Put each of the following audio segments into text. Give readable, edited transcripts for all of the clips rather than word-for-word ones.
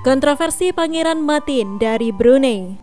Kontroversi Pangeran Matin dari Brunei.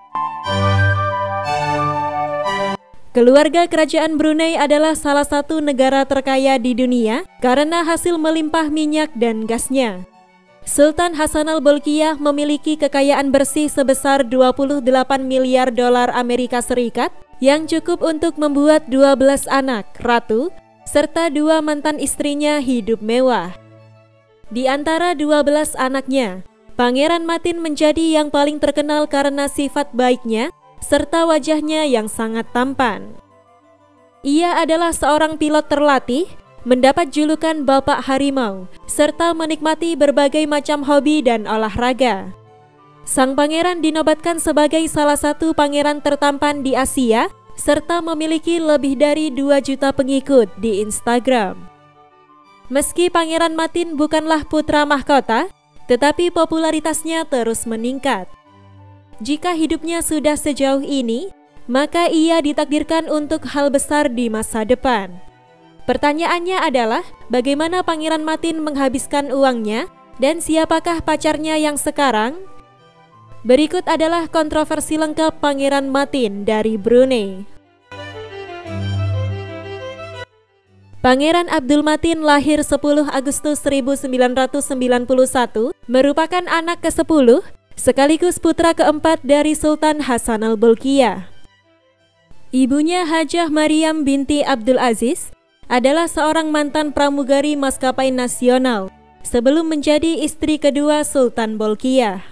Keluarga kerajaan Brunei adalah salah satu negara terkaya di dunia karena hasil melimpah minyak dan gasnya. Sultan Hassanal Bolkiah memiliki kekayaan bersih sebesar 28 miliar dolar Amerika Serikat yang cukup untuk membuat 12 anak, ratu, serta 2 mantan istrinya hidup mewah. Di antara 12 anaknya, Pangeran Matin menjadi yang paling terkenal karena sifat baiknya serta wajahnya yang sangat tampan. Ia adalah seorang pilot terlatih, mendapat julukan Bapak Harimau, serta menikmati berbagai macam hobi dan olahraga. Sang pangeran dinobatkan sebagai salah satu pangeran tertampan di Asia, serta memiliki lebih dari 2 juta pengikut di Instagram. Meski Pangeran Matin bukanlah putra mahkota, tetapi popularitasnya terus meningkat. Jika hidupnya sudah sejauh ini, maka ia ditakdirkan untuk hal besar di masa depan. Pertanyaannya adalah, bagaimana Pangeran Matin menghabiskan uangnya dan siapakah pacarnya yang sekarang? Berikut adalah kontroversi lengkap Pangeran Matin dari Brunei. Pangeran Abdul Matin lahir 10 Agustus 1991, merupakan anak ke-10 sekaligus putra keempat dari Sultan Hassanal Bolkiah. Ibunya Hajah Maryam binti Abdul Aziz adalah seorang mantan pramugari maskapai nasional sebelum menjadi istri kedua Sultan Bolkiah.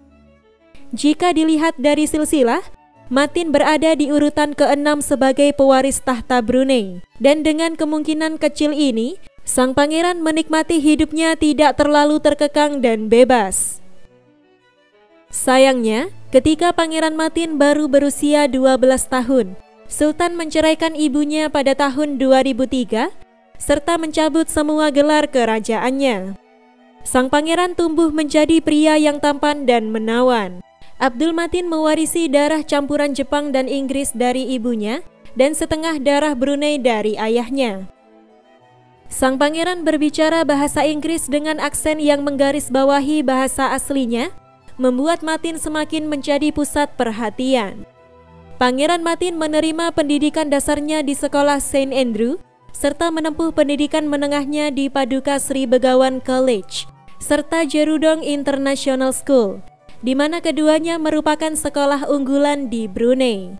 Jika dilihat dari silsilah, Matin berada di urutan ke-6 sebagai pewaris tahta Brunei, dan dengan kemungkinan kecil ini, sang pangeran menikmati hidupnya tidak terlalu terkekang dan bebas. Sayangnya, ketika Pangeran Matin baru berusia 12 tahun, Sultan menceraikan ibunya pada tahun 2003, serta mencabut semua gelar kerajaannya. Sang pangeran tumbuh menjadi pria yang tampan dan menawan. Abdul Matin mewarisi darah campuran Jepang dan Inggris dari ibunya dan setengah darah Brunei dari ayahnya. Sang pangeran berbicara bahasa Inggris dengan aksen yang menggarisbawahi bahasa aslinya, membuat Matin semakin menjadi pusat perhatian. Pangeran Matin menerima pendidikan dasarnya di sekolah St. Andrew, serta menempuh pendidikan menengahnya di Paduka Sri Begawan College, serta Jerudong International School, di mana keduanya merupakan sekolah unggulan di Brunei.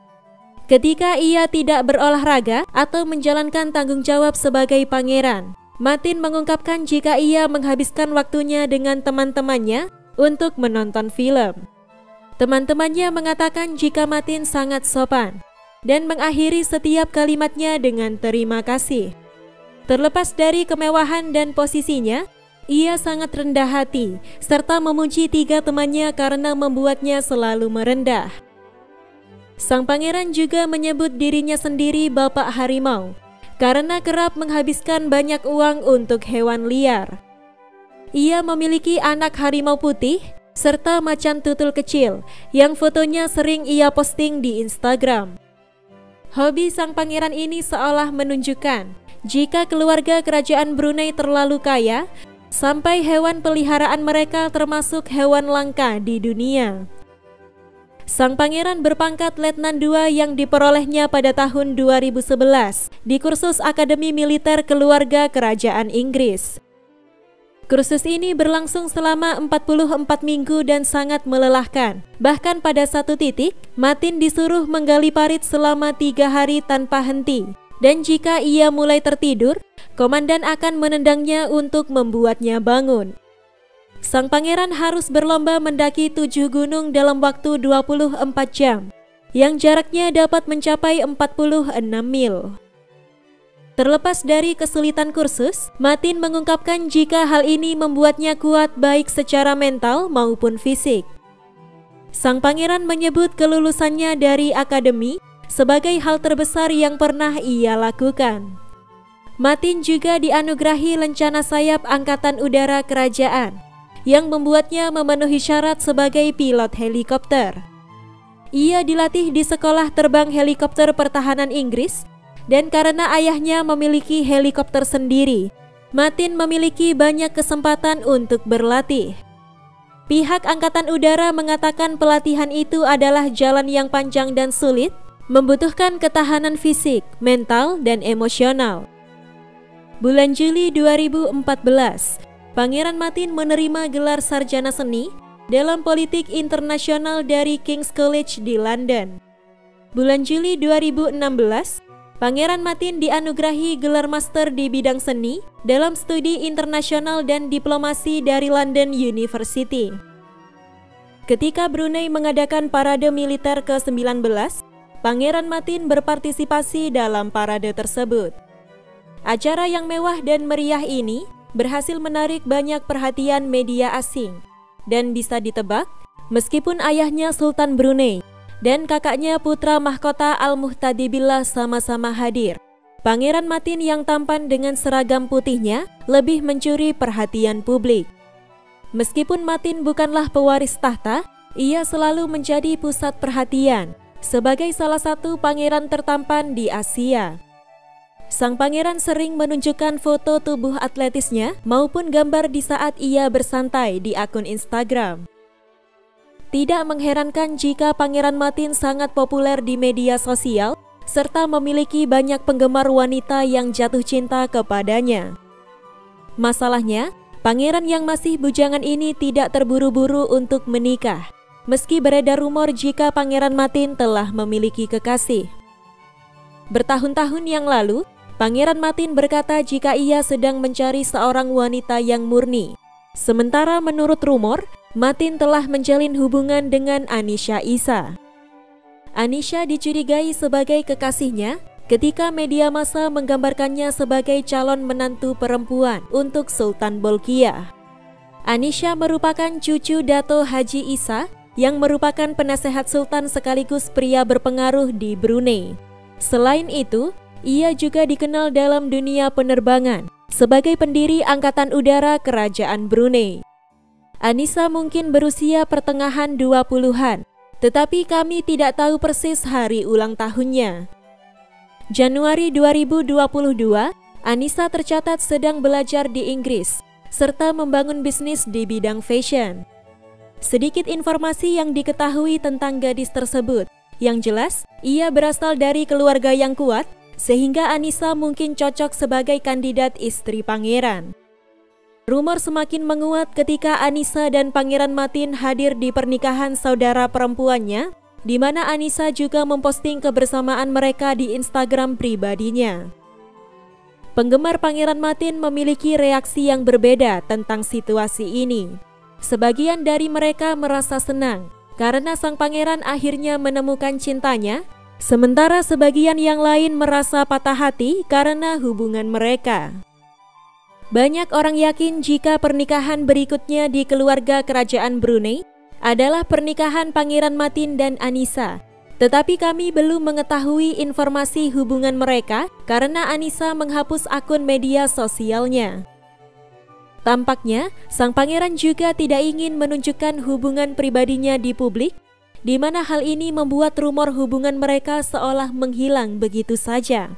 Ketika ia tidak berolahraga atau menjalankan tanggung jawab sebagai pangeran, Matin mengungkapkan jika ia menghabiskan waktunya dengan teman-temannya untuk menonton film. Teman-temannya mengatakan jika Matin sangat sopan dan mengakhiri setiap kalimatnya dengan terima kasih. Terlepas dari kemewahan dan posisinya, ia sangat rendah hati serta memuji 3 temannya karena membuatnya selalu merendah. Sang pangeran juga menyebut dirinya sendiri Bapak Harimau karena kerap menghabiskan banyak uang untuk hewan liar. Ia memiliki anak harimau putih serta macan tutul kecil yang fotonya sering ia posting di Instagram. Hobi sang pangeran ini seolah menunjukkan jika keluarga kerajaan Brunei terlalu kaya, sampai hewan peliharaan mereka termasuk hewan langka di dunia. Sang pangeran berpangkat Letnan II yang diperolehnya pada tahun 2011 di kursus Akademi Militer Keluarga Kerajaan Inggris. Kursus ini berlangsung selama 44 minggu dan sangat melelahkan. Bahkan pada satu titik, Matin disuruh menggali parit selama 3 hari tanpa henti. Dan jika ia mulai tertidur, komandan akan menendangnya untuk membuatnya bangun. Sang pangeran harus berlomba mendaki 7 gunung dalam waktu 24 jam, yang jaraknya dapat mencapai 46 mil. Terlepas dari kesulitan kursus, Matin mengungkapkan jika hal ini membuatnya kuat baik secara mental maupun fisik. Sang pangeran menyebut kelulusannya dari akademi sebagai hal terbesar yang pernah ia lakukan. Matin juga dianugerahi lencana sayap Angkatan Udara Kerajaan yang membuatnya memenuhi syarat sebagai pilot helikopter. Ia dilatih di Sekolah Terbang Helikopter Pertahanan Inggris, dan karena ayahnya memiliki helikopter sendiri, Matin memiliki banyak kesempatan untuk berlatih. Pihak Angkatan Udara mengatakan pelatihan itu adalah jalan yang panjang dan sulit, membutuhkan ketahanan fisik, mental, dan emosional. Bulan Juli 2014, Pangeran Matin menerima gelar sarjana seni dalam politik internasional dari King's College di London. Bulan Juli 2016, Pangeran Matin dianugerahi gelar master di bidang seni dalam studi internasional dan diplomasi dari London University. Ketika Brunei mengadakan parade militer ke-19, Pangeran Matin berpartisipasi dalam parade tersebut. Acara yang mewah dan meriah ini berhasil menarik banyak perhatian media asing dan bisa ditebak meskipun ayahnya Sultan Brunei dan kakaknya putra mahkota Al-Muhtadi Billah sama-sama hadir, Pangeran Matin yang tampan dengan seragam putihnya lebih mencuri perhatian publik. Meskipun Matin bukanlah pewaris tahta, ia selalu menjadi pusat perhatian sebagai salah satu pangeran tertampan di Asia. Sang pangeran sering menunjukkan foto tubuh atletisnya maupun gambar di saat ia bersantai di akun Instagram. Tidak mengherankan jika Pangeran Matin sangat populer di media sosial serta memiliki banyak penggemar wanita yang jatuh cinta kepadanya. Masalahnya, pangeran yang masih bujangan ini tidak terburu-buru untuk menikah, meski beredar rumor jika Pangeran Matin telah memiliki kekasih. Bertahun-tahun yang lalu, Pangeran Matin berkata jika ia sedang mencari seorang wanita yang murni. Sementara menurut rumor, Matin telah menjalin hubungan dengan Anisha Isa. Anisha dicurigai sebagai kekasihnya ketika media massa menggambarkannya sebagai calon menantu perempuan untuk Sultan Bolkiah. Anisha merupakan cucu Dato Haji Isa yang merupakan penasehat Sultan sekaligus pria berpengaruh di Brunei. Selain itu, ia juga dikenal dalam dunia penerbangan sebagai pendiri Angkatan Udara Kerajaan Brunei. Anissa mungkin berusia pertengahan 20-an, tetapi kami tidak tahu persis hari ulang tahunnya. Januari 2022, Anissa tercatat sedang belajar di Inggris, serta membangun bisnis di bidang fashion. Sedikit informasi yang diketahui tentang gadis tersebut. Yang jelas, ia berasal dari keluarga yang kuat, sehingga Anissa mungkin cocok sebagai kandidat istri pangeran. Rumor semakin menguat ketika Anissa dan Pangeran Matin hadir di pernikahan saudara perempuannya, di mana Anissa juga memposting kebersamaan mereka di Instagram pribadinya. Penggemar Pangeran Matin memiliki reaksi yang berbeda tentang situasi ini. Sebagian dari mereka merasa senang karena sang pangeran akhirnya menemukan cintanya, sementara sebagian yang lain merasa patah hati karena hubungan mereka. Banyak orang yakin jika pernikahan berikutnya di keluarga kerajaan Brunei adalah pernikahan Pangeran Matin dan Anissa. Tetapi kami belum mengetahui informasi hubungan mereka karena Anissa menghapus akun media sosialnya. Tampaknya, sang pangeran juga tidak ingin menunjukkan hubungan pribadinya di publik, di mana hal ini membuat rumor hubungan mereka seolah menghilang begitu saja.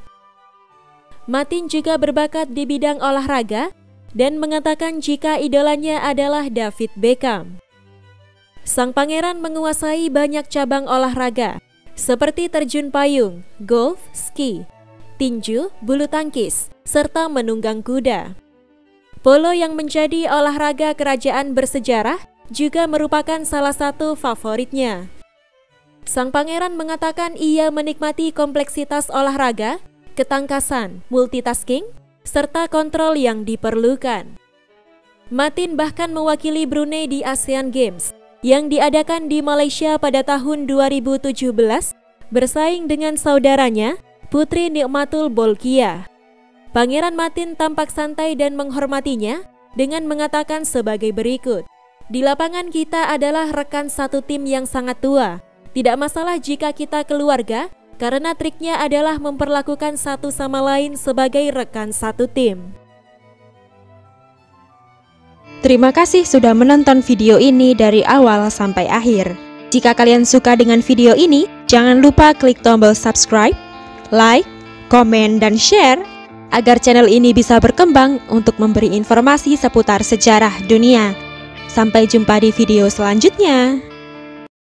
Matin juga berbakat di bidang olahraga dan mengatakan jika idolanya adalah David Beckham. Sang pangeran menguasai banyak cabang olahraga, seperti terjun payung, golf, ski, tinju, bulu tangkis, serta menunggang kuda. Polo yang menjadi olahraga kerajaan bersejarah juga merupakan salah satu favoritnya. Sang pangeran mengatakan ia menikmati kompleksitas olahraga, ketangkasan, multitasking, serta kontrol yang diperlukan. Matin bahkan mewakili Brunei di ASEAN Games yang diadakan di Malaysia pada tahun 2017 bersaing dengan saudaranya, Putri Nikmatul Bolkiah. Pangeran Matin tampak santai dan menghormatinya dengan mengatakan sebagai berikut. Di lapangan kita adalah rekan satu tim yang sangat tua. Tidak masalah jika kita keluarga, karena triknya adalah memperlakukan satu sama lain sebagai rekan satu tim. Terima kasih sudah menonton video ini dari awal sampai akhir. Jika kalian suka dengan video ini, jangan lupa klik tombol subscribe, like, komen, dan share agar channel ini bisa berkembang untuk memberi informasi seputar sejarah dunia. Sampai jumpa di video selanjutnya.